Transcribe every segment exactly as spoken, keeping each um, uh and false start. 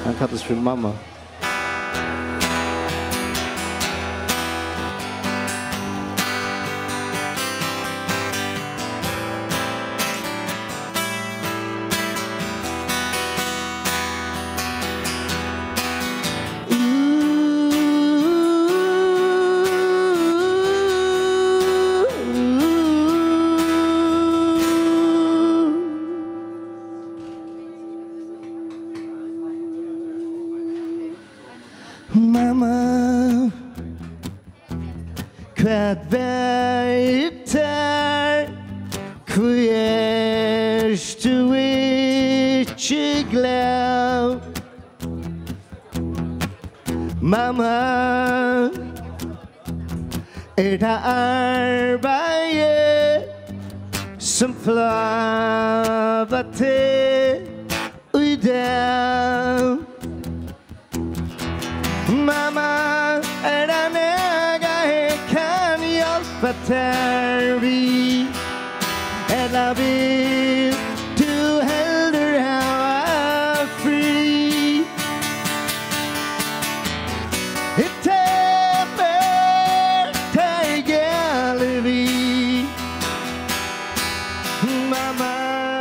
Han kallas för mamma. Mamma, kvad veitar, kvist du ikke glad. Mamma, er det arbeidet som flaver til i dag? Mamma, er det noe jeg kan hjelpe til vi? Eller vil du heller ha fri? Et teppe til gjelder vi. Mamma,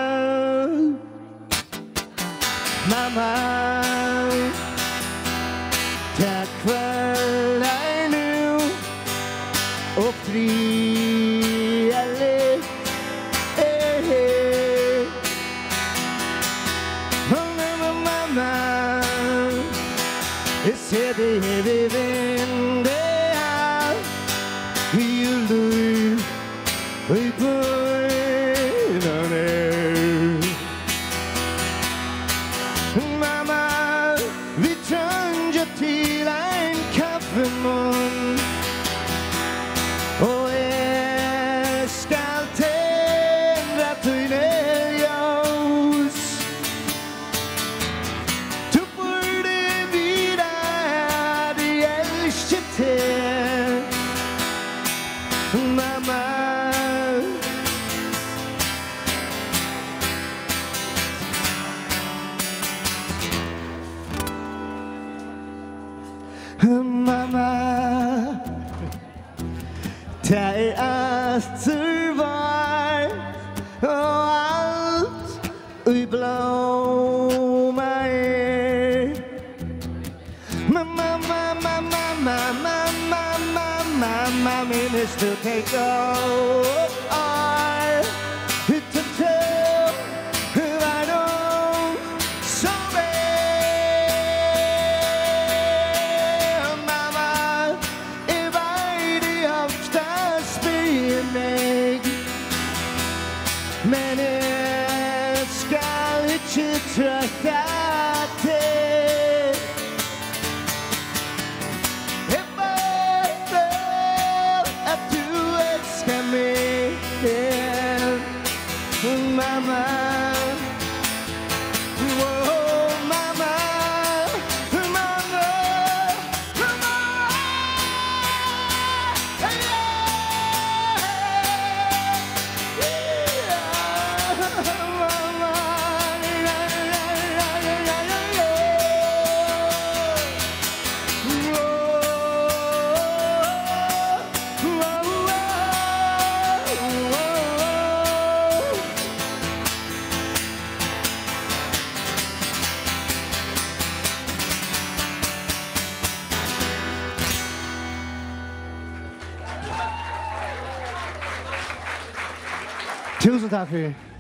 mamma, takk for deg nå, og fri alle er her. Mamma, mamma, jeg ser det ved vinduet her, juler i bøynene. Mamma, vi trenger til en kaffemunn, og jeg skal tenne tøyneljós. Du burde vite at jeg elsker til. Mamma, mamma, det er alt du var, og alt i blommer er. Mamma, mamma, mamma, mamma, mamma, mamma, minnes du kan gå år uten tøv, hver dag som er. Mamma, jeg vet jeg ofte spyr meg, men jeg skal ikke trøtte til. Jeg vet at du elsker meg, mamma. Oh, mamma, mamma, mamma. Tusind tak for det.